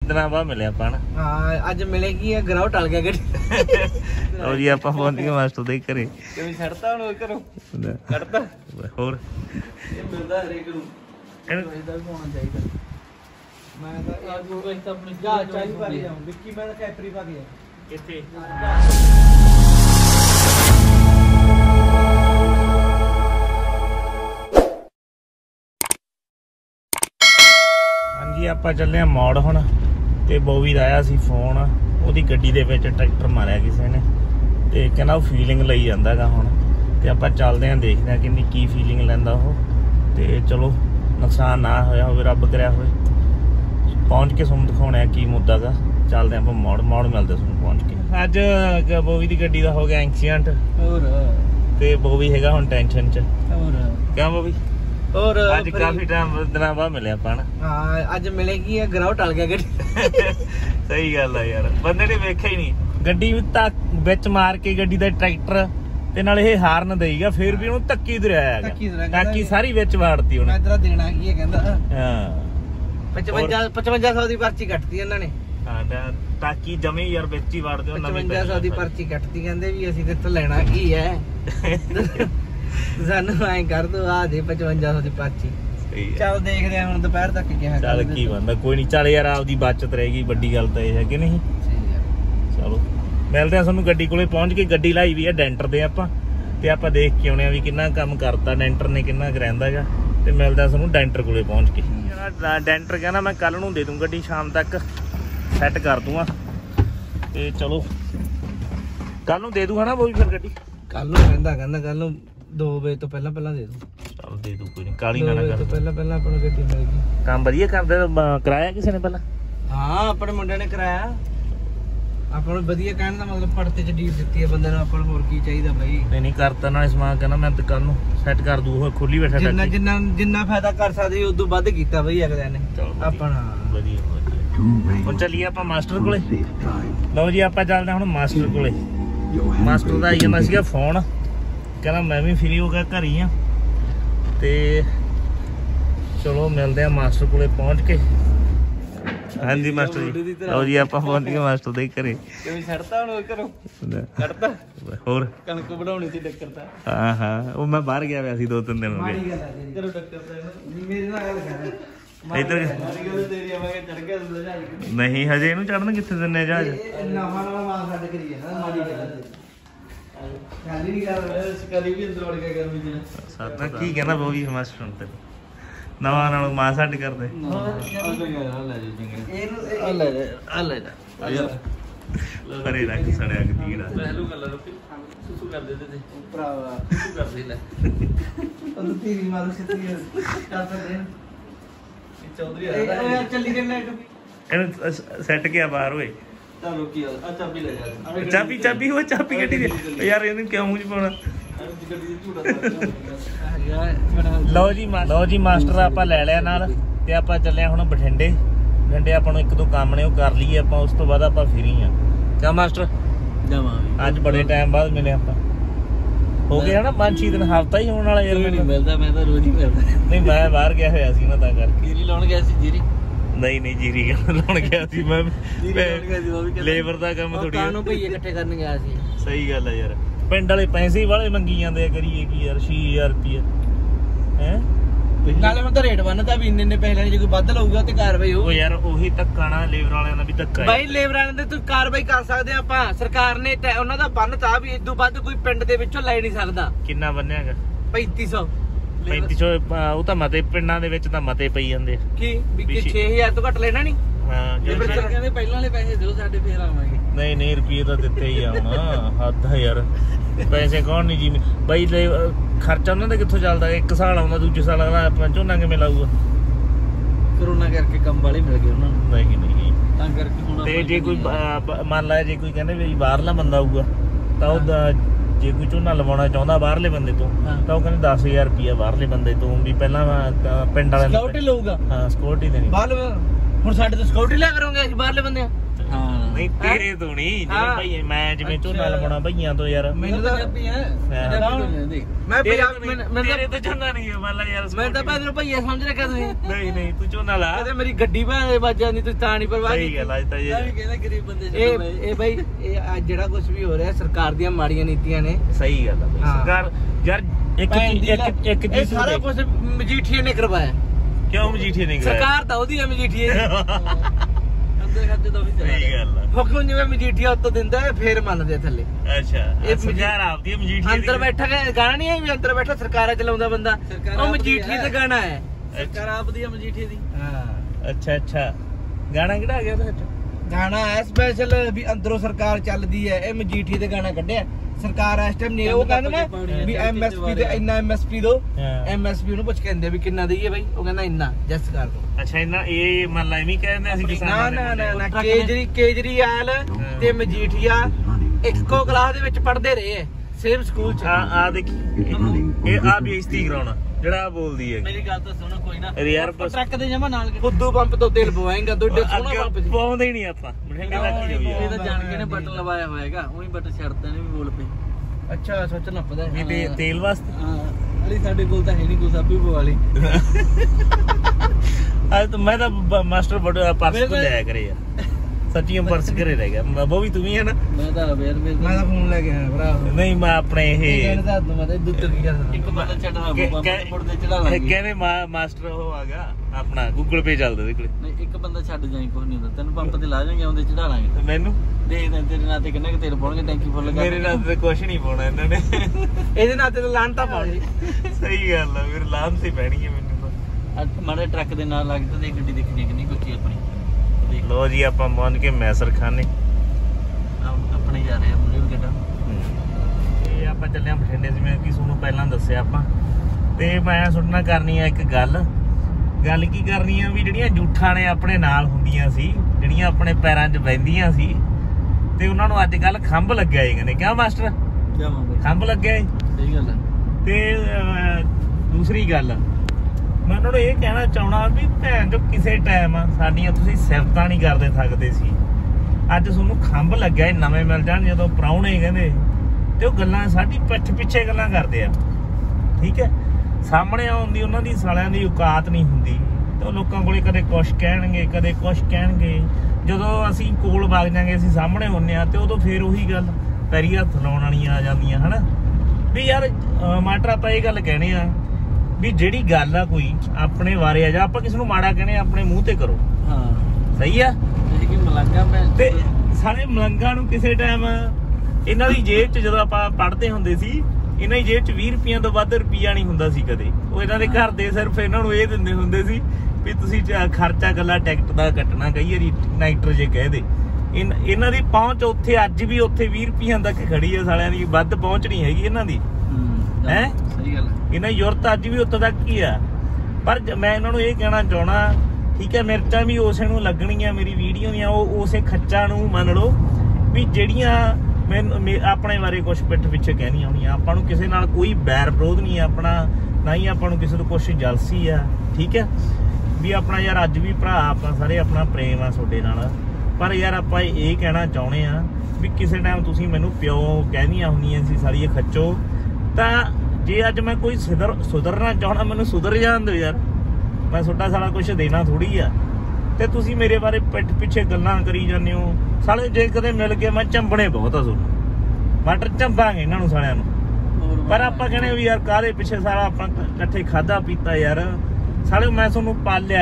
ਦਿਨਾਂ ਬਾਅਦ ਮਿਲੇ ਆਪਾਂ ਨਾ। ਹਾਂ ਅੱਜ ਮਿਲੇਗੀ ਆ ਗਰਾਹ ਟਲ ਗਿਆ ਗੱਡੀ। ਲਓ ਜੀ ਆਪਾਂ ਪਹੁੰਚ ਗਏ ਮਾਸਟਰ ਦੇ ਘਰੇ। ਕਿਵੇਂ ਛੱਡਤਾ ਹੁਣ ਘਰੋਂ ਕੱਢਤਾ ਹੋਰ ਇਹ ਮਿਲਦਾ ਹਰੇਕ ਨੂੰ ਇਹਦਾ ਵੀ ਹੋਣਾ ਚਾਹੀਦਾ। ਮੈਂ ਤਾਂ ਅੱਜ ਉਹ ਇੱਕ ਆਪਣੀ ਜਹਾਜ਼ ਚਾਹੀ ਪਾ ਲਿਆ ਵਿੱਕੀ ਮੈਂ ਤਾਂ ਕੈਪਰੀ ਪਾ ਗਿਆ ਕਿੱਥੇ ਹਾਂਜੀ ਆਪਾਂ ਚੱਲੇ ਆ ਮੋੜ ਹੁਣ ਤੇ ਬੋਵੀ ਦਾ ਆਇਆ ਸੀ ਫੋਨ ਉਹਦੀ ਗੱਡੀ ਦੇ ਵਿੱਚ ਟਰੈਕਟਰ ਮਾਰਿਆ ਕਿਸੇ ਨੇ ਤੇ ਕਹਿੰਦਾ ਉਹ ਫੀਲਿੰਗ ਲਈ ਜਾਂਦਾ ਗਾ ਹੁਣ ਤੇ ਆਪਾਂ ਚੱਲਦੇ ਆਂ ਦੇਖਦੇ ਆਂ ਕਿੰਨੀ ਕੀ ਫੀਲਿੰਗ ਲੈਂਦਾ ਉਹ ਤੇ ਚਲੋ ਨੁਕਸਾਨ ਨਾ ਹੋਇਆ ਹੋਵੇ ਰੱਬ ਕਰਿਆ ਹੋਵੇ ਪਹੁੰਚ ਕੇ ਤੁਹਾਨੂੰ ਦਿਖਾਉਣਾ ਕੀ ਮੁੱਦਾ ਗਾ ਚੱਲਦੇ ਆਪਾਂ ਮੋੜ ਮਿਲਦੇ ਤੁਹਾਨੂੰ ਪਹੁੰਚ ਕੇ। ਅੱਜ ਬੋਵੀ ਦੀ ਗੱਡੀ ਦਾ ਹੋ ਗਿਆ ਐਕਸੀਡੈਂਟ ਹੋਰ ਤੇ ਬੋਵੀ ਹੈਗਾ ਹੁਣ ਟੈਨਸ਼ਨ ਚ ਹੋਰ ਕਿਉਂ ਬੋਵੀ ਹੋਰ ਅੱਜ ਕਾਫੀ ਟਾਈਮ ਦਿਨਾਂ ਬਾਅਦ ਮਿਲੇ ਆਪਾਂ ਨਾ। ਹਾਂ ਅੱਜ ਮਿਲੇਗੀ ਆ ਗਰਾਹ ਟਲ ਗਿਆ ਗੱਡੀ। ਸਹੀ ਗੱਲ ਆ ਯਾਰ ਬੰਦੇ ਨੇ ਵੇਖਿਆ ਹੀ ਨਹੀਂ ਗੱਡੀ ਵਿੱਚ ਮਾਰ ਕੇ ਗੱਡੀ ਦਾ ਟਰੈਕਟਰ ਤੇ ਨਾਲ ਇਹ ਹਾਰਨ ਦੇਈਗਾ ਫੇਰ ਵੀ ਉਹਨੂੰ ਧੱਕੀ ਦਰਿਆ ਟਾਕੀ ਸਾਰੀ ਵਿੱਚ ਵਾੜਤੀ ਉਹਨੇ। ਮੈਂ ਤੇਰਾ ਦੇਣਾ ਕੀ ਹੈ ਕਹਿੰਦਾ ਹਾਂ 5500 ਦੀ ਪਰਚੀ ਕੱਟਤੀ ਇਹਨਾਂ ਨੇ। ਹਾਂ ਟਾਕੀ ਜਮੇ ਯਾਰ ਵਿੱਚ ਹੀ ਵਾੜ ਦਿਓ 5500 ਦੀ ਪਰਚੀ ਕੱਟਤੀ ਕਹਿੰਦੇ ਵੀ ਅਸੀਂ ਤੇ ਇੱਥੋਂ ਲੈਣਾ ਕੀ ਹੈ ਸਾਨੂੰ ਐਂ ਕਰ ਦੋ ਆ ਦੇ 5500 ਦੀ ਪਰਚੀ। ਚੱਲ ਦੇਖਦੇ ਆ ਹੁਣ ਦੁਪਹਿਰ ਤੱਕ ਕਿਹਾ ਚੱਲ ਕੀ ਬੰਦਾ ਕੋਈ ਨਹੀਂ ਚੱਲ ਯਾਰ ਆਪਦੀ ਬਚਤ ਰਹੇਗੀ ਵੱਡੀ ਗੱਲ ਤਾਂ ਇਹ ਹੈ ਕਿ ਨਹੀਂ। ਚਲੋ ਮਿਲਦੇ ਆ ਤੁਹਾਨੂੰ ਗੱਡੀ ਕੋਲੇ ਪਹੁੰਚ ਕੇ ਗੱਡੀ ਲਾਈ ਵੀ ਆ ਡੈਂਟਰ ਦੇ ਆਪਾਂ ਤੇ ਆਪਾਂ ਦੇਖ ਕੇ ਆਉਣੇ ਆ ਵੀ ਕਿੰਨਾ ਕੰਮ ਕਰਤਾ ਡੈਂਟਰ ਨੇ ਕਿੰਨਾ ਕੁ ਰਹਿੰਦਾ ਗਾ ਤੇ ਮਿਲਦਾ ਤੁਹਾਨੂੰ ਡੈਂਟਰ ਕੋਲੇ ਪਹੁੰਚ ਕੇ। ਡੈਂਟਰ ਕਹਿੰਦਾ ਮੈਂ ਕੱਲ ਨੂੰ ਦੇ ਦੂੰ ਗੱਡੀ ਸ਼ਾਮ ਤੱਕ ਸੈੱਟ ਕਰ ਦੂੰਗਾ ਤੇ ਚਲੋ ਕੱਲ ਨੂੰ ਦੇ ਦੂੰ ਹਨਾ ਬੋਈ ਫਿਰ ਗੱਡੀ ਕੱਲ ਨੂੰ ਕਹਿੰਦਾ ਕੱਲ ਨੂੰ 2 ਵਜੇ ਤੋਂ ਪਹਿਲਾਂ ਦੇ ਦੂੰ। ਚੱਲ ਦੇ ਦੂੰ ਕੋਈ ਨਹੀਂ ਕਾਲੀ ਨਾ ਕਰ ਪਹਿਲਾਂ ਆਪਾਂ ਨੂੰ ਗੱਡੀ ਮਿਲੇਗੀ। ਕੰਮ ਵਧੀਆ ਕਰਦੇ ਕਰਾਇਆ ਕਿਸੇ ਨੇ ਪਹਿਲਾਂ। ਹਾਂ ਆਪਣੇ ਮੁੰਡਿਆਂ ਨੇ ਕਰਾਇਆ ਆਪਾਂ ਨੂੰ ਵਧੀਆ ਕਹਿਣ ਦਾ ਮਤਲਬ ਪੜਤੇ ਚ ਡੀਪ ਦਿੱਤੀ ਹੈ ਬੰਦੇ ਨੂੰ ਆਪਾਂ ਨੂੰ ਹੋਰ ਕੀ ਚਾਹੀਦਾ ਬਾਈ। ਨਹੀਂ ਕਰਤਾ ਨਾ ਸਮਾਨ ਕਹਿੰਦਾ ਮੈਂ ਤੇ ਕੱਲ ਨੂੰ ਸੈੱਟ ਕਰ ਦੂ ਉਹ ਖੁੱਲੀ ਬੈਠਾ ਜਿੰਨਾ ਫਾਇਦਾ ਕਰ ਸਕਦੇ ਉਦੋਂ ਵੱਧ ਕੀਤਾ ਬਈ ਅਗਲਿਆਂ ਨੇ ਆਪਣਾ ਵਧੀਆ ਹੁਣ ਚੱਲੀਏ ਆਪਾਂ ਮਾਸਟਰ ਕੋਲੇ। ਲਓ ਜੀ ਆਪਾਂ ਚੱਲਦੇ ਹੁਣ ਮਾਸਟਰ ਕੋਲੇ। ਮਾਸਟਰ ਦਾ ਆਈ ਜਾਂਦਾ ਸੀਗਾ ਫੋਨ ਕਹਿੰਦਾ ਮੈਂ ਵੀ ਫ੍ਰੀ ਹੋ ਗਿਆ ਘਰ ਹੀ ਆ ਤੇ ਚਲੋ ਮਿਲਦੇ ਆ ਮਾਸਟਰ ਕੋਲੇ ਪਹੁੰਚ ਕੇ। ਹਾਂਜੀ ਮਾਸਟਰ ਜੀ ਲਓ ਜੀ ਆਪਾਂ ਪਹੁੰਚ ਗਏ ਮਾਸਟਰ ਦੇ ਘਰੇ। ਕਿਵੇਂ ਛੱਡਤਾ ਹੁਣ ਘਰੋਂ ਕੱਢਤਾ ਹੋਰ ਕਣਕ ਬਣਾਉਣੀ ਸੀ ਟੱਕਰਤਾ। ਹਾਂ ਉਹ ਮੈਂ ਬਾਹਰ ਗਿਆ ਹੋਇਆ ਸੀ 2-3 ਦਿਨ ਹੋ ਗਏ ਚਲੋ ਟੱਕਰਤਾ ਮੇਰੇ ਨਾਲ ਗੱਲ ਕਰ ਇੱਧਰ ਨਹੀਂ ਹਜੇ ਇਹਨੂੰ ਚੜਨ ਕਿੱਥੇ ਦਿੰਨੇ ਜਹਾਜ਼ ਨਵਾਂ ਮਾਲ ਛੱਡ ਕਰੀਏ ਨਾ ਮਾੜੀ ਗੱਲ ਨਹੀਂ ਕਰ ਸਕਰੀ ਵੀ ਅੰਦਰ ਵੜ ਕੇ ਗਰਮੀ ਚ ਸਾਡਾ ਕੀ ਕਹਿੰਦਾ ਉਹ ਵੀ ਮਾਸਟਰ ਹੁਣ ਤੇ ਨਵਾਂ ਨਾਲ ਮਾਂ ਛੱਡ ਕਰਦੇ ਪਰੇ ਰੱਖ ਸੜਿਆ ਕੀੜਾ ਪਹਿਲੂ ਗੱਲ ਰੁਕੀ ਸੁਸੂ ਕਰ ਦੇ ਤੇ ਭਰਾਵਾ ਸੁਸੂ ਕਰ ਦੇ ਲੈ ਉਹ ਤੇਰੀ ਮਾਰੂ ਸਿੱਧੀ ਕਰ ਸਕਦੇ ਚੌਧਰੀ ਆ ਚੱਲੀ ਕਰਨਾ ਇਹਨੂੰ ਸੈੱਟ ਗਿਆ ਬਾਹਰ ਓਏ ਚਲੋ ਕੀ ਆ ਚਾਬੀ ਲੈ ਜਾ ਚਾਬੀ ਉਹ ਚਾਬੀ ਗੱਡੀ ਦੀ ਯਾਰ ਇਹਨੂੰ ਕਿਉਂ ਮੂੰਹ ਚ ਪਾਉਣਾ। ਲਓ ਜੀ ਮਾਸਟਰ ਆਪਾਂ ਲੈ ਲਿਆ ਨਾਲ ਤੇ ਆਪਾਂ ਚੱਲੇ ਹੁਣ ਬਠਿੰਡੇ ਆਪਾਂ ਨੂੰ 1-2 ਕੰਮ ਨੇ ਉਹ ਕਰ ਲਈਏ ਆਪਾਂ ਉਸ ਤੋਂ ਬਾਅਦ ਆਪਾਂ ਫ੍ਰੀ ਆ ਕਿਆ ਮਾਸਟਰ ਜਾਵਾਂਗੇ। ਅੱਜ ਬੜੇ ਟਾਈਮ ਬਾਅਦ ਮਿਲੇ ਆਪਾਂ ਹੋ ਗਿਆ ਨਾ 5-6 ਦਿਨ ਹਫ਼ਤਾ ਹੀ ਹੋਣ ਵਾਲਾ ਯਾਰ ਮੈਨੂੰ ਮਿਲਦਾ ਮੈਂ ਤਾਂ ਰੋਜ਼ ਹੀ ਮਿਲਦਾ ਨਹੀਂ ਮੈਂ ਬਾਹਰ ਗਿਆ ਹੋਇਆ ਸੀ ਨਾ ਤਾਂ ਕਰਕੇ ਜੀਰੀ ਲਾਉਣ ਗਿਆ ਸੀ ਜੀਰੀ ਨਹੀਂ ਜੀਰੀ ਲਾਉਣ ਗਿਆ ਸੀ ਮੈਂ ਲੇਬਰ ਦਾ ਕੰਮ ਥੋੜੀ ਕਾਨੂੰ ਭਈਏ ਇਕੱਠੇ ਕਰਨ ਗਿਆ ਸੀ। ਸਹੀ ਗੱਲ ਆ ਯਾਰ ਪਿੰਡ ਵਾਲੇ ਪੈਸੇ ਵਾਲੇ ਮੰਗੀ ਜਾਂਦੇ ਆ ਕਰੀਏ ਕੀ ਯਾਰ 6000 ਰੁਪਏ ਹੈ ਨਾਲੇ ਮੈਂ ਤਾਂ ਰੇਟ ਬੰਨਤਾ ਵੀ ਇੰਨੇ ਪੈਸੇ ਲੈਣੇ ਜੇ ਕੋਈ ਵੱਧ ਲਊਗਾ ਤੇ ਕਾਰਵਾਈ ਹੋਊ। ਉਹ ਯਾਰ ਉਹੀ ਧੱਕਾ ਨਾ ਲੇਬਰ ਵਾਲਿਆਂ ਦਾ ਵੀ ਧੱਕਾ ਬਾਈ ਲੇਬਰ ਵਾਲਿਆਂ ਦੇ ਤੂੰ ਕਾਰਵਾਈ ਕਰ ਸਕਦੇ ਆਪਾਂ ਸਰਕਾਰ ਨੇ ਉਹਨਾਂ ਦਾ ਬੰਨਤਾ ਵੀ ਇਦੋਂ ਵੱਧ ਕੋਈ ਪਿੰਡ ਦੇ ਵਿੱਚੋਂ ਲੈ ਨਹੀਂ ਸਕਦਾ। ਕਿੰਨਾ ਬੰਨਿਆਗਾ 3500 ਉਹ ਤਾਂ ਮਤੇ ਪਿੰਡਾਂ ਦੇ ਵਿੱਚ ਤਾਂ ਮਤੇ ਪਈ ਜਾਂਦੇ ਕੀ ਵੀ 6000 ਤੋਂ ਘੱਟ ਲੈਣਾ ਨਹੀਂ। ਹਾਂ ਕਹਿੰਦੇ ਪਹਿਲਾਂ ਵਾਲੇ ਪੈਸੇ ਦਿਓ ਸਾਡੇ ਫੇਰ ਆਵਾਂਗੇ। ਨਹੀਂ ਰੁਪਏ ਤਾਂ ਦਿੱਤੇ ਹੀ ਆ ਹੁਣ ਹੱਦ ਆ ਯਾਰ ਪੈਸੇ ਕੌਣ ਨਹੀਂ ਜੀ ਬਾਈ ਖਰਚਾ ਉਹਨਾਂ ਦਾ ਕਿੱਥੋਂ ਚੱਲਦਾ ਇੱਕ ਸਾਲ ਆਉਂਦਾ ਦੂਜੇ ਸਾਲ ਅਗਲਾ ਆਪਣਾ ਝੋਨਾ ਕਿਵੇਂ ਲਾਊਗਾ। ਕਰੋਨਾ ਕਰਕੇ ਕੰਮ ਵਾਲੇ ਮਿਲ ਗਏ ਉਹਨਾਂ ਨੂੰ ਨਹੀਂ ਤਾਂ ਕਰਕੇ ਹੁਣ ਤੇ ਜੇ ਕੋਈ ਮੰਨ ਲਾ ਜੇ ਕੋਈ ਕਹਿੰਦੇ ਵੀ ਬਾਹਰਲਾ ਬੰਦਾ ਆਊਗਾ ਤਾਂ ਉਹ ਜੇ ਕੋਈ ਝੋਨਾ ਲਵਾਉਣਾ ਚਾਹੁੰਦਾ ਬਾਹਰਲੇ ਬੰਦੇ ਤੋਂ ਤਾਂ ਉਹ ਕਹਿੰਦੇ 10000 ਰੁਪਇਆ ਬਾਹਰਲੇ ਬੰਦੇ ਤੋਂ ਵੀ ਪਹਿਲਾਂ ਪਿੰਡ ਵਾਲਿਆਂ ਸਿਕਿਉਰਿਟੀ ਲਊਗਾ। ਹਾਂ ਸਿਕਿਉਰਿਟੀ ਦੇਣੀ ਬਾਹਰ ਹੁਣ ਸਾਡੇ ਤੋਂ ਸਿਕਿਉਰਿਟੀ ਲਿਆ ਕਰੋਗੇ ਅਸੀਂ ਬਾਹਰਲੇ ਬੰਦੇ ਹਾਂ ਨਹੀਂ ਤੇਰੇ ਤੋਂ ਨਹੀਂ ਜਿਵੇਂ ਭਾਈ ਮੈਂ ਜਿਵੇਂ ਝੋਨਾ ਲਵਾਉਣਾ ਭਈਆਂ ਤੋਂ ਯਾਰ ਮੈਨੂੰ ਤਾਂ ਮੈਂ ਤੇਰੇ ਤੋਂ ਝੋਨਾ ਨਹੀਂ ਮੰਨ ਲਾ ਯਾਰ ਮੈਂ ਤਾਂ ਪਹਿਲਾਂ ਭਈਆ ਸਮਝ ਰੱਖਿਆ ਤੁਸੀਂ ਨਹੀਂ ਤੂੰ ਝੋਨਾ ਲਾ ਕਦੇ ਮੇਰੀ ਗੱਡੀ ਭਾਵੇਂ ਵੱਜ ਜਾਂਦੀ ਤੁਸੀਂ ਤਾਂ ਨਹੀਂ ਪਰਵਾਹ ਸਹੀ ਗੱਲ ਅੱਜ ਤਾਂ ਇਹ ਕਹਿੰਦਾ ਗਰੀਬ ਬੰਦੇ ਇਹ ਬਾਈ ਇਹ ਜਿਹੜਾ ਕੁਝ ਵੀ ਹੋ ਰਿਹਾ ਸਰਕਾਰ ਦੀਆਂ ਮਾੜੀਆਂ ਨੀਤੀਆਂ ਨੇ ਸਹੀ ਗੱਲ ਆ ਸਰਕਾਰ ਯਾਰ ਇੱਕ ਇਹ ਸਾਰਾ ਕੁਝ ਮਜੀਠੀਏ ਨੇ ਕਰਵਾਇਆ ਕਿਉਂ ਮਜੀਠੀਏ ਨੇ ਕਰਵਾਇਆ ਸਰਕਾਰ ਤਾਂ ਉਹਦੀ ਹੈ ਮਜੀਠੀਏ ਅੰਦਰ ਖਾਤੇ ਤਾਂ ਵੀ ਸਹੀ ਗੱਲ ਆ ਹੁਕਮ ਜਿਵੇਂ ਮਜੀਠੀਆ ਉੱਤੋਂ ਦਿੰਦਾ ਫਿਰ ਮੰਨਦੇ ਥੱਲੇ ਅੱਛਾ ਇਹ ਸਰਕਾਰ ਆਪਦੀ ਮਜੀਠੀਏ ਅੰਦਰ ਬੈਠਾ ਗਾਣਾ ਨਹੀਂ ਹੈ ਵੀ ਅੰਦਰ ਬੈਠਾ ਸਰਕਾਰਾਂ ਚਲਾਉਂਦਾ ਬੰਦਾ ਉਹ ਮਜੀਠੀਏ ਤੇ ਗਾਣਾ ਹੈ ਸਰਕਾਰ ਆਪਦੀ ਹੈ ਮਜੀਠੀਏ ਦੀ ਹਾਂ ਅੱਛਾ ਗਾਣਾ ਕਿਹੜਾ ਆ ਗਿਆ ਉਹਦੇ ਵਿੱਚ ਗਾਣਾ ਹੈ ਸਪੈਸ਼ਲ ਵੀ ਅੰਦਰੋਂ ਸਰਕਾਰ ਚੱਲਦੀ ਹੈ ਇਹ ਮਜੀਠੀਏ ਤੇ ਗਾਣਾ ਕੱਢਿਆ ਸਰਕਾਰ ਇਸ ਟਾਈਮ ਨਹੀਂ ਉਹ ਕਹਿੰਦੇ ਨਾ ਵੀ ਐਮਐਸਪੀ ਤੇ ਇੰਨਾ ਐਮਐਸਪੀ ਦੋ ਐਮਐਸਪੀ ਨੂੰ ਪੁੱਛ ਕੇ ਕਹਿੰਦੇ ਵੀ ਕਿੰਨਾ ਦਈਏ ਬਾਈ ਉਹ ਕਹਿੰਦਾ ਇੰਨਾ ਜੈਸ ਕਰ ਦੋ ਅੱਛਾ ਇੰਨਾ ਇਹ ਮੰਨ ਲਾ ਐਵੇਂ ਕਹਿੰਦੇ ਅਸੀਂ ਕਿਸਾਨਾਂ ਨਾ ਕੇਜਰੀਵਾਲ ਤੇ ਮਜੀਠੀਆ ਇੱਕੋ ਕਲਾਸ ਦੇ ਵਿੱਚ ਪੜ੍ਹਦੇ ਰਹੇ ਐ ਸੇਮ ਸਕੂਲ ਚ ਆ ਦੇਖੀ ਇਹ ਆ ਬੇਇੱਜ਼ਤੀ ਕਰਾਉਣਾ ਜਿਹੜਾ ਬੋਲਦੀ ਹੈ ਮੇਰੀ ਗੱਲ ਤਾਂ ਸੁਣੋ ਕੋਈ ਨਾ ਯਾਰ ਟਰੱਕ ਦੇ ਜਮਾ ਨਾਲ ਫੁੱਦੂ ਪੰਪ ਤੋਂ ਤੇਲ ਪਵਾਏਗਾ ਦੋਡੇ ਸੋਹਣਾ ਪੰਪ ਚ ਪਾਉਂਦੇ ਹੀ ਨਹੀਂ ਆਪਾਂ ਮਹਿੰਗੇ ਲੱਗ ਜਾਵੇ ਇਹ ਤਾਂ ਜਾਣ ਕੇ ਨੇ ਬਟਨ ਲਵਾਇਆ ਹੋਏਗਾ ਉਹੀ ਬਟਨ ਛੱਡਦੇ ਨੇ ਵੀ ਬੋਲ ਪਏ ਅੱਛਾ ਸੋਚ ਨਾ ਪਤਾ ਵੀ ਤੇਲ ਵਾਸਤੇ ਹਾਂ ਅਰੇ ਸਾਡੇ ਕੋਲ ਤਾਂ ਹੈ ਨਹੀਂ ਕੁਛ ਆਪੇ ਪਵਾ ਲਈ ਅੱਜ ਤਾਂ ਮੈਂ ਤਾਂ ਮਾਸਟਰ ਪਰਸ ਤੋਂ ਲਿਆ ਕਰੇ ਯਾਰ ਸੱਚੀਆਂ ਪਰਸ ਘਰੇ ਰਹਿ ਗਿਆ ਬਾਬਾ ਵੀ ਤੂੰ ਵੀ ਹੈ ਨਾ ਮੈਂ ਤਾਂ ਫੋਨ ਲੈ ਕੇ ਆਇਆ ਭਰਾ ਨਹੀਂ ਮੈਂ ਆਪਣੇ ਇਹ ਇੱਕ ਬੰਦਾ ਚੜਾ ਕਹਿੰਦੇ ਮਾਸਟਰ ਉਹ ਆ ਗਿਆ ਆਪਣਾ ਗੂਗਲ ਪੇ ਚੱਲਦਾ ਉਹਦੇ ਕੋਲੇ ਨਹੀਂ ਇੱਕ ਬੰਦਾ ਛੱਡ ਜਾਈ ਕੁਝ ਨਹੀਂ ਹੁੰਦਾ ਤੈਨੂੰ ਪੰਪ ਤੇ ਲਾ ਜਾਵਾਂਗੇ ਆਉਂਦੇ ਚੜਾ ਲਾਂਗੇ ਮੈਨੂੰ ਦੇਖਦੇ ਤੇਰੇ ਨਾਲ ਤੇ ਕਿੰਨਾ ਕੁ ਤੇਲ ਪਾਉਣਗੇ ਟੈਂਕੀ ਫੁੱਲ ਕਰ ਮੇਰੇ ਨਾਲ ਤੇ ਕੁਝ ਨਹੀਂ ਪਾਉਣਾ ਇਹਨਾਂ ਨੇ ਇਹਦੇ ਨਾਲ ਤੇ ਲਾਣ ਤਾਂ ਪਾਉਣੀ ਸਹੀ ਗੱਲ ਆ ਫਿਰ ਲਾਮ ਸੀ ਪੈਣੀ ਹੈ ਮੈਨੂੰ ਮਾੜੇ ਟਰੱਕ ਦੇ ਨਾਲ ਲੱਗ ਤੇ ਗੱਡੀ ਦੇਖਣੀ ਕਿ ਨਹੀਂ ਕੁੱਚੀ ਆਪਣੀ ਲੋ ਜੀ ਆਪਾਂ ਪਹੁੰਚ ਕੇ ਮੈਸਰ ਖਾਨੇ ਆਪਣੇ ਜਾ ਰਹੇ ਆ ਮੁੰਡੇ ਵੀ ਗੱਡਾ ਇਹ ਆਪਾਂ ਚੱਲੇ ਆ ਬਠਿੰਡੇ ਜਿਵੇਂ ਕਿ ਤੁਹਾਨੂੰ ਪਹਿਲਾਂ ਦੱਸਿਆ ਆਪਾਂ ਤੇ ਮੈਂ ਸੁਣਨਾ ਕਰਨੀ ਆ ਇੱਕ ਗੱਲ ਕੀ ਕਰਨੀ ਆ ਵੀ ਜਿਹੜੀਆਂ ਜੂਠਾਂ ਨੇ ਆਪਣੇ ਨਾਲ ਹੁੰਦੀਆਂ ਸੀ ਜਿਹੜੀਆਂ ਆਪਣੇ ਪੈਰਾਂ 'ਚ ਬੈੰਦੀਆਂ ਸੀ ਤੇ ਉਹਨਾਂ ਨੂੰ ਅੱਜ ਕੱਲ ਖੰਭ ਲੱਗਿਆ ਏ ਕਹਿੰਦੇ ਕਿਆ ਮਾਸਟਰ ਖੰਭ ਲੱਗਿਆ ਏ ਸਹੀ ਗੱਲ ਹੈ ਤੇ ਦੂਸਰੀ ਗੱਲ ਮੈਂ ਉਹਨਾਂ ਨੂੰ ਇਹ ਕਹਿਣਾ ਚਾਹਣਾ ਵੀ ਭੈਣ ਜੋ ਕਿਸੇ ਟਾਈਮ ਸਾਡੀਆਂ ਤੁਸੀਂ ਸਿਫਤਾਂ ਨਹੀਂ ਕਰਦੇ ਥੱਕਦੇ ਸੀ ਅੱਜ ਤੁਹਾਨੂੰ ਖੰਭ ਲੱਗਿਆ ਨਵੇਂ ਮਿਲ ਜਾਣ ਜਦੋਂ ਪ੍ਰਾਹੁਣੇ ਕਹਿੰਦੇ ਤੇ ਉਹ ਗੱਲਾਂ ਸਾਡੀ ਪਿੱਠ ਪਿੱਛੇ ਗੱਲਾਂ ਕਰਦੇ ਆ ਠੀਕ ਹੈ ਸਾਹਮਣੇ ਆਉਣ ਦੀ ਉਹਨਾਂ ਦੀ ਸਾਲਿਆਂ ਦੀ ਔਕਾਤ ਨਹੀਂ ਹੁੰਦੀ ਤੇ ਉਹ ਲੋਕਾਂ ਕੋਲੇ ਕਦੇ ਕੁਛ ਕਹਿਣਗੇ ਕਦੇ ਕੁਛ ਕਹਿਣਗੇ ਜਦੋਂ ਅਸੀਂ ਕੋਲ ਵਗ ਜਾਂਗੇ ਅਸੀਂ ਸਾਹਮਣੇ ਹੁੰਨੇ ਆ ਤੇ ਉਦੋਂ ਫੇਰ ਉਹੀ ਗੱਲ ਪੈਰੀ ਹੱਥ ਲਾਉਣ ਵਾਲੀਆਂ ਆ ਜਾਂਦੀਆਂ ਹਨਾ ਵੀ ਯਾਰ ਮਾਸਟਰ ਆਪਾਂ ਇਹ ਗੱਲ ਕਹਿਣੇ ਆ ਵੀ ਜਿਹੜੀ ਗੱਲ ਆ ਕੋਈ ਆਪਣੇ ਬਾਰੇ ਆ ਜਾਂ ਆਪਾਂ ਕਿਸੇ ਨੂੰ ਮਾੜਾ ਕਹਿੰਦੇ ਆਪਣੇ ਮੂੰਹ ਤੇ ਕਰੋ ਹਾਂ ਸਹੀ ਆ ਕਿ ਮਲੰਗਾ ਤੇ ਸਾਰੇ ਮਲੰਗਾਂ ਨੂੰ ਕਿਸੇ ਟਾਈਮ ਇਹਨਾਂ ਦੀ ਜੇਬ 'ਚ ਜਦੋਂ ਆਪਾਂ ਪੜ੍ਹਦੇ ਹੁੰਦੇ ਸੀ ਇਹਨਾਂ ਦੀ ਜੇਬ 'ਚ 20 ਰੁਪਈਆਂ ਤੋਂ ਵੱਧ ਰੁਪਈਆ ਨਹੀਂ ਹੁੰਦਾ ਸੀ ਕਦੇ ਉਹ ਇਹਨਾਂ ਦੇ ਘਰ ਦੇ ਸਿਰਫ ਇਹਨਾਂ ਨੂੰ ਇਹ ਦਿੰਦੇ ਹੁੰਦੇ ਸੀ ਵੀ ਤੁਸੀਂ ਖਰਚਾ ਗੱਲਾ ਟਿਕਟ ਦਾ ਕੱਟਣਾ ਕਈ ਵਾਰੀ ਨਾਈਟਰ ਜੇ ਕਹਿ ਦੇ ਇਹਨਾਂ ਦੀ ਪਹੁੰਚ ਉੱਥੇ ਅੱਜ ਵੀ ਉੱਥੇ 20 ਰੁਪਈਆਂ ਤੱਕ ਖੜੀ ਆ ਸਾਲਿਆਂ ਦੀ ਵੱਧ ਪਹੁੰਚ ਨਹੀਂ ਹੈਗੀ ਇਹਨਾਂ ਦੀ ਹੈ ਸਹੀ ਗੱਲ ਇਹਨਾਂ ਯੂਰਤ ਅੱਜ ਵੀ ਉੱਥੇ ਤੱਕ ਹੀ ਆ ਪਰ ਮੈਂ ਇਹਨਾਂ ਨੂੰ ਇਹ ਕਹਿਣਾ ਚਾਹਣਾ ਠੀਕ ਹੈ ਮਿਰਚਾਂ ਵੀ ਉਸੇ ਨੂੰ ਲੱਗਣੀਆਂ ਮੇਰੀ ਵੀਡੀਓ ਦੀਆਂ ਉਹ ਉਸੇ ਖੱਚਾਂ ਨੂੰ ਮੰਨ ਲਓ ਵੀ ਜਿਹੜੀਆਂ ਮੈਨੂੰ ਆਪਣੇ ਬਾਰੇ ਕੁਛ ਪਿੱਠ ਪਿੱਛੇ ਕਹਿਣੀਆਂ ਹੋਣੀਆਂ ਆਪਾਂ ਨੂੰ ਕਿਸੇ ਨਾਲ ਕੋਈ ਬੈਰ ਵਿਰੋਧ ਨਹੀਂ ਆਪਣਾ ਨਾ ਹੀ ਆਪਾਂ ਨੂੰ ਕਿਸੇ ਤੋਂ ਕੁਛ ਜਲਸੀ ਆ ਠੀਕ ਹੈ ਵੀ ਆਪਣਾ ਯਾਰ ਅੱਜ ਵੀ ਭਰਾ ਆਪਾਂ ਸਾਰੇ ਆਪਣਾ ਪ੍ਰੇਮ ਆ ਤੁਹਾਡੇ ਨਾਲ ਪਰ ਯਾਰ ਆਪਾਂ ਇਹ ਕਹਿਣਾ ਚਾਹੁੰਦੇ ਆ ਵੀ ਕਿਸੇ ਟਾਈਮ ਤੁਸੀਂ ਮੈਨੂੰ ਪਿਓ ਕਹਿੰਦੀਆਂ ਹੁੰਦੀਆਂ ਸੀ ਸਾਰੀ ਇਹ ਖੱਚੋ ਤਾਂ ਜੇ ਅੱਜ ਮੈਂ ਕੋਈ ਸੁਧਰਨਾ ਚਾਹਣਾ ਮੈਨੂੰ ਸੁਧਰ ਜਾਣ ਦਿਓ ਯਾਰ ਮੈਂ ਤੁਹਾਡਾ ਸਾਰਾ ਕੁਛ ਦੇਣਾ ਥੋੜੀ ਆ ਤੇ ਤੁਸੀਂ ਮੇਰੇ ਬਾਰੇ ਪਿੱਠ ਪਿੱਛੇ ਗੱਲਾਂ ਕਰੀ ਜਾਂਦੇ ਹੋ ਸਾਲੇ ਜੇ ਕਦੇ ਮਿਲ ਕੇ ਮੈਂ ਚੰਬਣੇ ਬਹੁਤ ਆ ਤੁਹਾਨੂੰ ਮਟਰ ਚੰਬਾਂਗੇ ਇਹਨਾਂ ਨੂੰ ਸਾਲਿਆਂ ਨੂੰ ਪਰ ਆਪਾਂ ਕਹਿੰਦੇ ਵੀ ਯਾਰ ਕਾਹਦੇ ਪਿੱਛੇ ਸਾਰਾ ਆਪਾਂ ਇਕੱਠੇ ਖਾਦਾ ਪੀਤਾ ਯਾਰ ਸਾਲੇ ਮੈਂ ਤੁਹਾਨੂੰ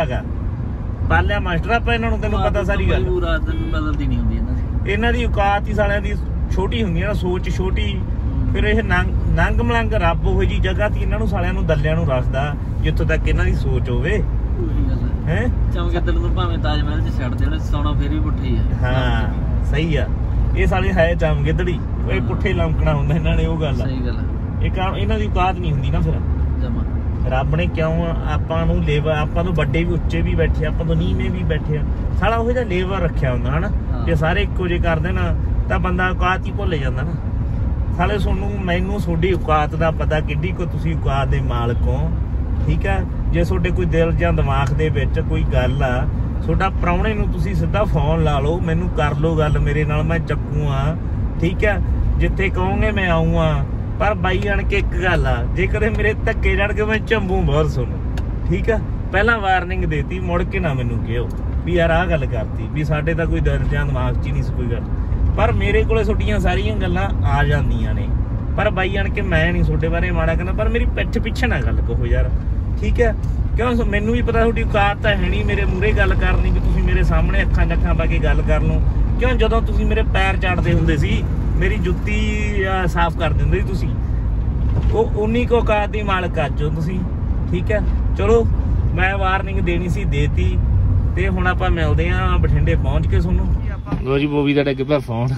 ਪਾਲਿਆ ਮਾਸਟਰ ਆਪਾਂ ਇਹਨਾਂ ਨੂੰ ਤੈਨੂੰ ਪਤਾ ਸਾਰੀ ਗੱਲ ਬਦਲਦੀ ਨਹੀਂ ਹੁੰਦੀ ਇਹਨਾਂ ਦੀ ਔਕਾਤ ਹੀ ਸਾਲਿਆਂ ਦੀ ਛੋਟੀ ਹੁੰਦੀ ਆ ਨਾ ਸੋਚ ਛੋਟੀ ਫਿਰ ਇਹ ਨੰਗ ਮਲੰਗ ਰੱਬ ਉਹੋ ਜੀ ਜਗ੍ਹਾ ਤੇ ਇਹਨਾਂ ਨੂੰ ਸਾਲਿਆਂ ਨੂੰ ਦੱਲਿਆਂ ਨੂੰ ਰੱਖਦਾ ਜਿੱਥੋਂ ਤੱਕ ਇਹਨਾਂ ਦੀ ਸੋਚ ਹੋਵੇ ਹੈ ਚਮਕਦੜ ਨੂੰ ਭਾਵੇਂ ਤਾਜ ਮਹਿਲ 'ਚ ਛੱਡ ਦੇਣ ਸੋਨਾ ਫੇਰ ਵੀ ਪੁੱਠੀ ਆ ਹਾਂ ਸਹੀ ਆ ਇਹ ਸਾਲੇ ਹੈ ਚਮਕਦੜੀ ਇਹ ਪੁੱਠੇ ਲੰਕਣਾ ਹੁੰਦਾ ਇਹਨਾਂ ਨੇ ਉਹ ਗੱਲ ਆ ਸਹੀ ਗੱਲ ਆ ਇਹਨਾਂ ਦੀ ਔਕਾਤ ਨਹੀਂ ਹੁੰਦੀ ਨਾ ਫਿਰ ਜਮਾ ਰੱਬ ਨੇ ਕਿਉਂ ਆਪਾਂ ਨੂੰ ਲੇਵਰ ਆਪਾਂ ਤੋਂ ਵੱਡੇ ਵੀ ਉੱਚੇ ਵੀ ਬੈਠੇ ਆਪਾਂ ਤੋਂ ਨੀਵੇਂ ਵੀ ਬੈਠੇ ਆ ਸਾਲਾ ਉਹੋ ਜਿਹਾ ਲੇਵਰ ਰੱਖਿਆ ਹੁੰਦਾ ਹਨਾ ਜੇ ਸਾਰੇ ਇੱਕੋ ਜਿਹੇ ਕਰਦੇ ਨਾ ਤਾਂ ਬੰਦਾ ਔਕਾਤ ਹੀ ਭੁੱਲ ਜਾਂਦਾ ਨਾ ਸਾਲੇ ਮੈਨੂੰ ਤੁਹਾਡੀ ਔਕਾਤ ਦਾ ਪਤਾ ਕਿੱਡੀ ਕੋ ਤੁਸੀਂ ਔਕਾਤ ਦੇ ਮਾਲਕ ਹੋ ਠੀਕ ਆ ਜੇ ਤੁਹਾਡੇ ਕੋਈ ਦਿਲ ਜਾਂ ਦਿਮਾਗ ਦੇ ਵਿੱਚ ਕੋਈ ਗੱਲ ਆ ਤੁਹਾਡਾ ਪ੍ਰਾਹੁਣੇ ਨੂੰ ਤੁਸੀਂ ਸਿੱਧਾ ਫੋਨ ਲਾ ਲਓ, ਮੈਨੂੰ ਕਰ ਲਓ ਗੱਲ ਮੇਰੇ ਨਾਲ, ਮੈਂ ਚੱਕੂ ਆ, ਠੀਕ ਹੈ, ਜਿੱਥੇ ਕਹੋਗੇ ਮੈਂ ਆਊਂਗਾ। ਪਰ ਬਾਈ ਆਣ ਕੇ ਇੱਕ ਗੱਲ ਆ, ਜੇ ਕਦੇ ਮੇਰੇ ਧੱਕੇ ਜਾਣ ਕੇ ਮੈਂ ਝੰਬੂ ਬਹੁਤ ਸੁਣੂ, ਠੀਕ ਆ। ਪਹਿਲਾਂ ਵਾਰਨਿੰਗ ਦੇਤੀ, ਮੁੜ ਕੇ ਨਾ ਮੈਨੂੰ ਕਿਹੋ ਵੀ ਯਾਰ ਆਹ ਗੱਲ ਕਰਤੀ, ਵੀ ਸਾਡੇ ਤਾਂ ਕੋਈ ਦਿਲ ਜਾਂ ਦਿਮਾਗ 'ਚ ਹੀ ਨਹੀਂ ਸੀ ਕੋਈ ਗੱਲ। ਪਰ ਮੇਰੇ ਕੋਲੇ ਤੁਹਾਡੀਆਂ ਸਾਰੀਆਂ ਗੱਲਾਂ ਆ ਜਾਂਦੀਆਂ ਨੇ, ਪਰ ਬਾਈ ਆਣ ਕੇ ਮੈਂ ਨਹੀਂ ਤੁਹਾਡੇ ਬਾਰੇ ਮਾੜਾ ਕਹਿੰਦਾ, ਪਰ ਮੇਰੀ ਪਿੱਠ ਪਿੱਛੇ ਨਾ ਗੱਲ ਕਹੋ ਯਾਰ, ਠੀਕ ਹੈ। ਕਿਉਂ ਮੈਨੂੰ ਵੀ ਪਤਾ ਤੁਹਾਡੀ ਔਕਾਤ ਤਾਂ ਹੈ ਨਹੀਂ ਮੇਰੇ ਮੂਹਰੇ ਗੱਲ ਕਰਨੀ, ਵੀ ਤੁਸੀਂ ਮੇਰੇ ਸਾਹਮਣੇ ਅੱਖਾਂ ਪਾ ਕੇ ਗੱਲ ਕਰ ਲਓ। ਕਿਉਂ ਜਦੋਂ ਤੁਸੀਂ ਮੇਰੇ ਪੈਰ ਚਾੜਦੇ ਹੁੰਦੇ ਸੀ, ਮੇਰੀ ਜੁੱਤੀ ਸਾਫ਼ ਕਰ ਦਿੰਦੇ ਸੀ ਤੁਸੀਂ, ਉਹ ਉਨੀ ਕੁ ਔਕਾਤ ਦੀ ਮਾਲਕ ਅੱਜ ਹੋ ਤੁਸੀਂ, ਠੀਕ ਹੈ। ਚਲੋ ਮੈਂ ਵਾਰਨਿੰਗ ਦੇਣੀ ਸੀ, ਦੇਤੀ, ਤੇ ਹੁਣ ਆਪਾਂ ਮਿਲਦੇ ਆਂ ਬਠਿੰਡੇ ਪਹੁੰਚ ਕੇ ਤੁਹਾਨੂੰ। ਲੋ ਜੀ ਬੋਬੀ ਦਾ ਡਿੱਗ ਪਿਆ ਫੋਨ,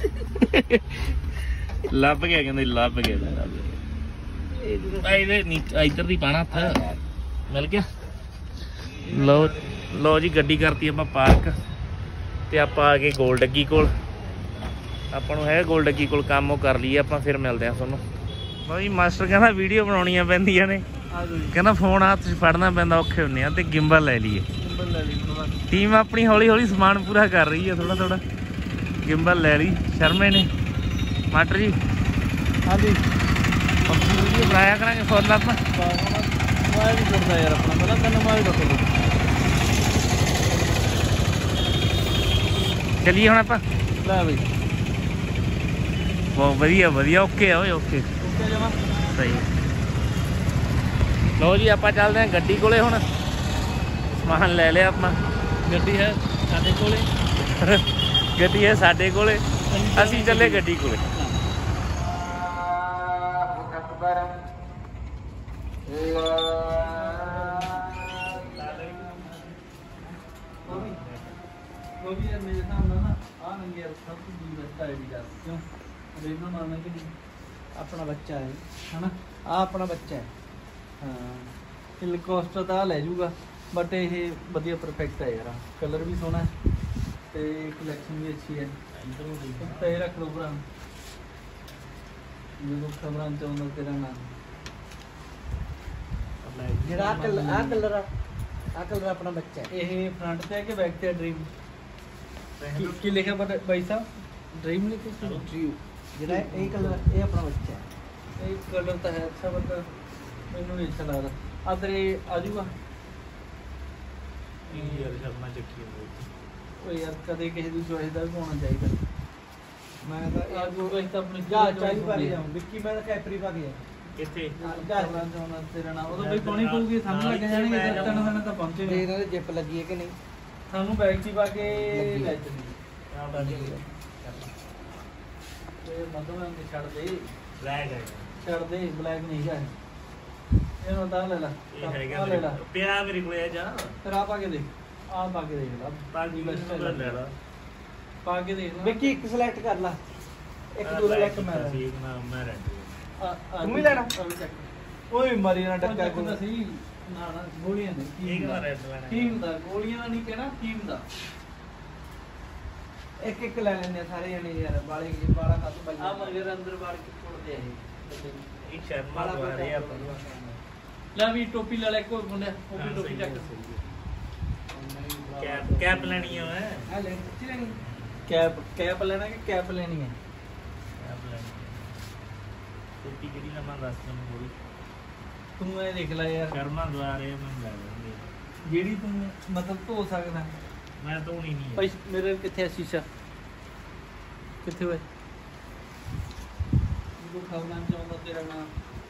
ਲੱਭ ਗਿਆ, ਕਹਿੰਦੇ ਲੱਭ ਗਿਆ, ਇੱਧਰ ਦੀ ਪਾਣਾ ਹੱਥ ਮਿਲ ਗਿਆ। ਲੋ ਜੀ ਗੱਡੀ ਕਰਤੀ ਆਪਾਂ ਪਾਰਕ, ਤੇ ਆਪਾਂ ਆ ਗਏ ਗੋਲ ਡੱਗੀ ਕੋਲ। ਆਪਾਂ ਨੂੰ ਹੈ ਗੋਲ ਡੱਗੀ ਕੋਲ ਕੰਮ, ਉਹ ਕਰ ਲਈਏ ਆਪਾਂ, ਫਿਰ ਮਿਲਦੇ ਆ ਤੁਹਾਨੂੰ। ਬਾਈ ਮਾਸਟਰ ਕਹਿੰਦਾ ਵੀਡੀਓ ਬਣਾਉਣੀਆਂ ਪੈਂਦੀਆਂ ਨੇ, ਕਹਿੰਦਾ ਫੋਨ ਹੱਥ 'ਚ ਫੜਨਾ ਪੈਂਦਾ, ਔਖੇ ਹੁੰਦੇ ਆ, ਤੇ ਗਿੰਬਲ ਲੈ ਲਈਏ। ਟੀਮ ਆਪਣੀ ਹੌਲੀ ਹੌਲੀ ਸਮਾਨ ਪੂਰਾ ਕਰ ਰਹੀ ਹੈ, ਥੋੜਾ ਥੋੜਾ। ਗਿੰਬਲ ਲੈ ਲਈ ਸ਼ਰਮੇ ਨੇ। ਮਾਸਟਰ ਜੀ ਹਾਂਜੀ ਵੀਡੀਓ ਬਣਾਇਆ ਕਰਾਂਗੇ ਫੁੱਲ ਆਪਾਂ। ਮੈਂ ਵੀ ਕਰਦਾ ਯਾਰ ਆਪਣਾ, ਪਹਿਲਾਂ ਤੈਨੂੰ ਮੈਂ ਵੀ ਦੱਸੋ। ਚੱਲੀਏ ਹੁਣ ਆਪਾਂ। ਲੈ ਬਈ ਬਹੁਤ ਵਧੀਆ ਓਕੇ ਆ ਓਏ, ਓਕੇ ਜਮਾ ਸਹੀ। ਲਓ ਜੀ ਆਪਾਂ ਚੱਲਦੇ ਹਾਂ ਗੱਡੀ ਕੋਲੇ ਹੁਣ, ਸਮਾਨ ਲੈ ਲਿਆ ਆਪਾਂ। ਗੱਡੀ ਹੈ ਸਾਡੇ ਕੋਲੇ, ਗੱਡੀ ਹੈ ਸਾਡੇ ਕੋਲੇ, ਅਸੀਂ ਚੱਲੇ ਗੱਡੀ ਕੋਲੇ। ਉਹ ਵੀ ਯਾਰ ਮੇਰੇ ਹਿਸਾਬ ਨਾਲ ਨਾ ਆਹ ਨੰਗੇ ਯਾਰ ਸਭ ਤੋਂ ਦੀ ਬੈਸਟ ਆਈਡੀ ਦਾ, ਕਿਉਂ ਰੇਨੋ ਮਾਰਨਾ ਕਿ ਨਹੀਂ, ਆਪਣਾ ਬੱਚਾ ਹੈ ਹਨਾ, ਆ ਆਪਣਾ ਬੱਚਾ ਹੈ। ਹਾਂ ਹਿਲ ਕੋਸਟਰ ਤਾਂ ਲੈ ਜੂਗਾ, ਬਟ ਇਹ ਵਧੀਆ ਪਰਫੈਕਟ ਹੈ ਯਾਰ, ਕਲਰ ਵੀ ਸੋਹਣਾ ਹੈ ਤੇ ਕਲੈਕਸ਼ਨ ਵੀ ਅੱਛੀ ਹੈ। ਤੇ ਰੱਖ ਲਓ ਭਰਾ, ਜਦੋਂ ਖਬਰਾਂ ਚ ਆਉਂਦਾ ਤੇਰਾ ਨਾਮ, ਜਿਹੜਾ ਆ ਕਲਰ ਆਪਣਾ ਬੱਚਾ ਹੈ। ਇਹ ਫਰੰਟ ਤੇ ਹੈ ਕਿ ਬੈਕ ਤੇ ਹੈ? ਡ੍ਰੀਮ ਕੀ ਲਿਖਿਆ ਭਾਈ ਸਾਹਿਬ? ਡ੍ਰੀਮ ਲਿਖਿਆ ਸੀ। ਡ੍ਰੀਮ ਜਿਹੜਾ ਇਹ ਕਲਰ, ਇਹ ਆਪਣਾ ਬੱਚਾ ਹੈ। ਇਹ ਕਲਰ ਤਾਂ ਹੈ ਅੱਛਾ, ਬਟ ਮੈਨੂੰ ਨਹੀਂ ਅੱਛਾ ਲੱਗਦਾ। ਆਦਰ ਇਹ ਆ ਜੂਗਾ ਉਹ ਯਾਰ, ਕਦੇ ਕਿਸੇ ਦੀ ਚੋਇਸ ਦਾ ਵੀ ਹੋਣਾ ਚਾਹੀਦਾ। ਮੈਂ ਤਾਂ ਆਪਣੀ ਚਾਲੀ ਪਾ ਕੇ ਜਾਊਂ ਵਿੱਕੀ, ਮੈਂ ਤਾਂ ਕੈਪਰੀ ਪਾ ਕੇ ਜਾਊਂ। ਕਿੱਥੇ ਤੇਰਾ ਨਾਮ ਉਦੋਂ ਬਈ ਪਾਉਣੀ ਪਊਗੀ, ਸਾਨੂੰ ਲੱਗ ਜਾਣਗੇ 3 ਦਿਨ ਤਾਂ ਪਹੁੰਚੇ ਨਹੀਂ। ਇਹਨਾਂ ਦੇ ਜਿੱਪ ਲੱਗੀ ਹੈ ਕਿ ਨਹੀਂ, ਸਾਨੂੰ ਬੈਗ 'ਚ ਪਾ ਕੇ ਲੈ ਚੱਲੀ। ਤੇ ਮਤਲਬ ਛੱਡ ਦੇ, ਛੱਡ ਦੇ, ਬਲੈਕ ਨਹੀਂ ਹੈ ਇਹਨੂੰ ਤਾਂ ਲੈ ਲਾ, ਇਹ ਲੈ ਲਾ ਪਿਆ ਮੇਰੇ ਕੋਲੇ ਜਾ, ਫਿਰ ਆ ਪਾ ਕੇ ਦੇਖ, ਆ ਪਾ ਕੇ ਦੇਖ ਲਾ, ਲੈ ਲਾ ਪਾ ਕੇ ਦੇਖ ਵਿੱਕੀ, ਇੱਕ ਸਿਲੈਕਟ ਕਰ ਲਾ, ਇੱਕ ਦੂਰਾ ਲੈ ਕੇ ਮੈਂ ਤੂੰ ਵੀ ਲੈਣਾ। ਓਏ ਮਰੀ ਨਾ ਟੱਕਾ ਕੋਈ ਸਹੀ ਨਾ ਨਾ, ਗੋਲੀਆਂ ਦੇ ਕੀ ਹੁੰਦਾ, ਗੋਲੀਆਂ ਦਾ ਨਹੀਂ ਕਹਿਣਾ, ਕੀ ਹੁੰਦਾ। ਇੱਕ ਇੱਕ ਲੈ ਲੈਂਦੇ ਸਾਰੇ ਜਣੇ ਯਾਰ, ਬਾਲੇ ਬਾਲਾ ਕੱਟ ਬਾਈ ਆ ਮਗਰ ਅੰਦਰ ਬਾੜ ਕੇ ਛੋੜਦੇ ਆ ਇਹ। ਇੱਕ ਸ਼ਰਟ ਮਾਰ ਰਹੇ ਆ ਲੈ ਵੀ ਟੋਪੀ ਲੈ ਲੈ, ਕੋਈ ਮੁੰਡਾ ਉਹ ਵੀ ਟੋਪੀ ਚੱਕ। ਕੈਪ ਲੈਣੀ ਹੈ ਆ ਲੈ, ਕਿੱਥੇ ਲੈਣੀ ਕੈਪ ਲੈਣਾ ਕਿ ਕੈਪ ਲੈਣੀ ਹੈ? ਟੋਪੀ ਕਿਹੜੀ ਲਵਾਂ ਦੱਸ ਮੈਨੂੰ ਕੋਈ, ਤੂੰ ਇਹ ਦੇਖ ਲੈ ਯਾਰ, ਸ਼ਰਮਾ ਦੁਆਰੇ ਮੈਨੂੰ ਲੈ ਲੈਂਦੇ ਜਿਹੜੀ ਤੂੰ ਮਤਲਬ ਧੋ ਸਕਦਾ। ਮੈਂ ਧੋਣੀ ਨਹੀਂ ਭਾਈ ਮੇਰੇ ਕਿੱਥੇ ਹੈ ਸ਼ੀਸ਼ਾ, ਕਿੱਥੇ ਹੋਏ? ਤੂੰ ਖਾਣਾ ਚਾਹੁੰਦਾ ਤੇਰਾ ਨਾਮ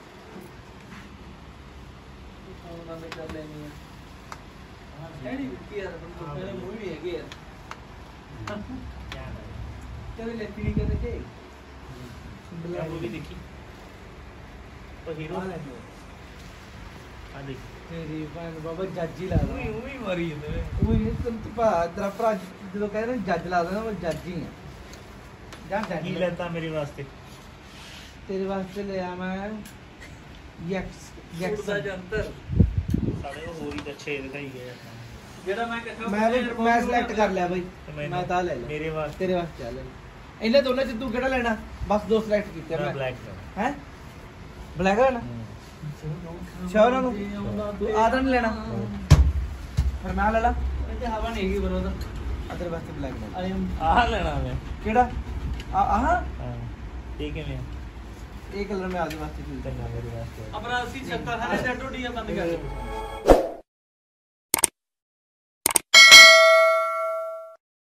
ਖਾਣਾ ਮੈਂ ਕਰ ਲੈਣੀ ਹੈ। ਐਡੀ ਵਿੱਕੀ ਯਾਰ, ਮੇਰੇ ਮੂੰਹ ਵੀ ਹੈਗੇ ਯਾਰ, ਤੇਰੇ ਲੈਤੀ ਨਹੀਂ ਕਰਦੇ ਕਿ ਬਲੈਕ ਵੀ ਦੇਖੀ ਉਹ ਹੀਰੋ ਆ ਦੇਖ ਤੇਰੀ ਭੈਣ ਬਾਬਾ ਜੱਜ ਹੀ ਲੱਗਦਾ। ਉਹੀ ਮਰੀ ਜਾਂਦੇ ਉਹੀ ਤੈਨੂੰ ਭਾ ਤੇਰਾ ਭਰਾ ਜਦੋਂ ਕਹਿੰਦੇ ਨੇ ਜੱਜ ਲੱਗਦਾ ਨਾ, ਉਹ ਜੱਜ ਹੀ ਆ। ਜਾਂ ਜੱਜ ਕੀ ਲੈਤਾ ਮੇਰੇ ਵਾਸਤੇ? ਤੇਰੇ ਵਾਸਤੇ ਲਿਆ ਮੈਂ ਯੈਕਸ ਦਾ ਜੰਤਰ, ਸਾਡੇ ਉਹ ਹੋਰ ਹੀ ਅੱਛੇ ਦਿਖਾਈ ਗਏ ਜਿਹੜਾ ਮੈਂ ਸਿਲੈਕਟ ਕਰ ਲਿਆ ਬਈ, ਮੈਂ ਤਾਂ ਲੈ ਲਿਆ ਮੇਰੇ ਵਾਸਤੇ, ਤੇਰੇ ਵਾਸਤੇ ਆ ਲੈ। ਇਹਨਾਂ ਦੋਨਾਂ ਚ ਤੂੰ ਕਿਹੜਾ ਲੈਣਾ? ਬਸ 2 ਸਿਲੈਕਟ ਕੀਤੇ ਮੈਂ। ਬਲੈਕ ਹੈ ਬਲੈਕ ਲੈਣਾ ਸ਼ੌਰਾਂ ਨੂੰ, ਤੂੰ ਆਦਮ ਲੈਣਾ, ਫਿਰ ਮੈਂ ਲੈ ਲਾ। ਤੇ ਹਵਾ ਨਹੀਂ ਹੈਗੀ ਬਰੋਦਾ ਅਦਰ ਵਾਸਤੇ ਬਲੈਕ ਲੈ ਆਹ ਲੈਣਾ ਮੈਂ ਕਿਹੜਾ ਆਹ ਹਾਂ ਠੀਕ ਹੈ ਮੈਂ ਇਹ ਕਲਰ ਮੈਂ ਆਦੇ ਵਾਸਤੇ ਖਰੀਦਦਾ ਮੇਰੇ ਵਾਸਤੇ ਆਪਣਾ 80 76 ਸਾਰੇ ਡੱਡੋ ਡੀਆ ਬੰਦ ਕਰ